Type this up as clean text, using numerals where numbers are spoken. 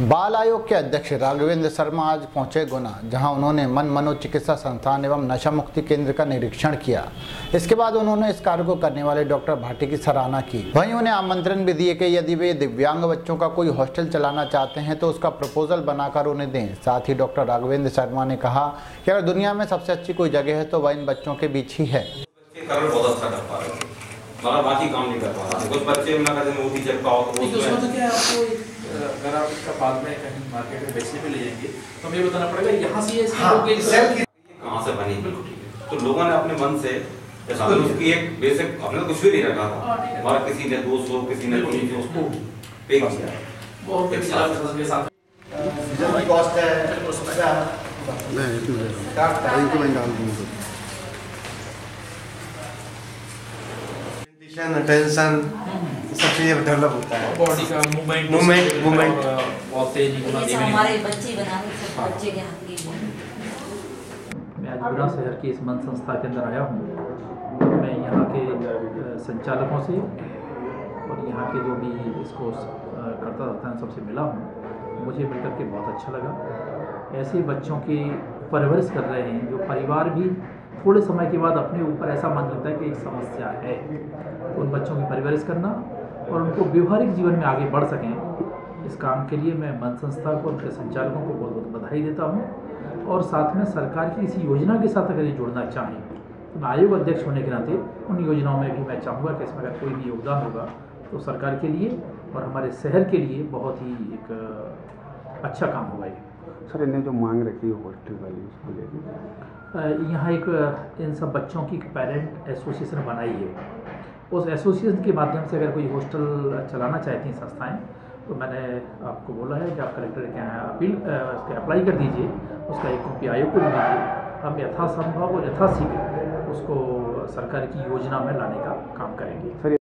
बाल आयोग के अध्यक्ष राघवेंद्र शर्मा आज पहुंचे गुना, जहां उन्होंने मन मनोचिकित्सा संस्थान एवं नशा मुक्ति केंद्र का निरीक्षण किया। इसके बाद उन्होंने इस कार्य को करने वाले डॉक्टर भाटी की सराहना की। वहीं उन्हें आमंत्रण भी दिए कि यदि वे दिव्यांग बच्चों का कोई हॉस्टल चलाना चाहते हैं तो उसका प्रपोजल बनाकर उन्हें दें। साथ ही डॉक्टर राघवेंद्र शर्मा ने कहा कि अगर दुनिया में सबसे अच्छी कोई जगह है तो वह इन बच्चों के बीच ही है। बहुत अच्छा कर पा रहे हैं, मगर बाकी काम नहीं कर पा रहे। कुछ बच्चे में कहते हैं वो टीचर का हो तो उसमें तो क्या है, आपको अगर आप इसका बाद में कहीं मार्केट में बेचने पे ले जाएंगे तो हमें बताना पड़ेगा यहाँ से ये कहाँ से बनी। बिल्कुल ठीक है। तो लोगों ने अपने मन से उसकी एक बेसिक, हमने कुछ भी नहीं रखा था, हमारा किसी ने 200 किसी ने 300 उसको पे किया। बहुत के साथ कॉस्ट है टेंशन सब चीजें डेवलप होता है, बॉडी का मूवमेंट बहुत तेज हमारे बच्चे बना रहे बच्चे के हाथ की। मैं आज गुना शहर की इस मन संस्था के अंदर आया हूँ। मैं यहाँ के संचालकों से और यहाँ के जो भी इसको करता रहता है सबसे मिला हूँ। मुझे मिलकर के बहुत अच्छा लगा। ऐसे बच्चों की परवरिश कर रहे हैं जो परिवार भी थोड़े समय के बाद अपने ऊपर ऐसा मान लेता है कि एक समस्या है। उन बच्चों की परवरिश करना और उनको व्यवहारिक जीवन में आगे बढ़ सकें, इस काम के लिए मैं मन संस्था को, उनके संचालकों को बहुत बहुत बधाई देता हूँ। और साथ में सरकार की इसी योजना के साथ अगर ये जुड़ना चाहें तो मैं आयोग अध्यक्ष होने के नाते उन योजनाओं में भी मैं चाहूँगा कि इसमें अगर कोई भी योगदान होगा तो सरकार के लिए और हमारे शहर के लिए बहुत ही एक अच्छा काम होगा। ये सर, इन्हें जो मांग रखी है हॉस्टल वाली, उसको लेकर यहाँ एक इन सब बच्चों की पेरेंट एसोसिएशन बनाई है। उस एसोसिएशन के माध्यम से अगर कोई हॉस्टल चलाना चाहती हैं संस्थाएं तो मैंने आपको बोला है कि आप कलेक्टर के यहाँ अप्लाई कर दीजिए, उसका एक कॉपी आयोग को भी दीजिए। हम यथासंभव और यथाशीघ्र उसको सरकार की योजना में लाने का काम करेंगे।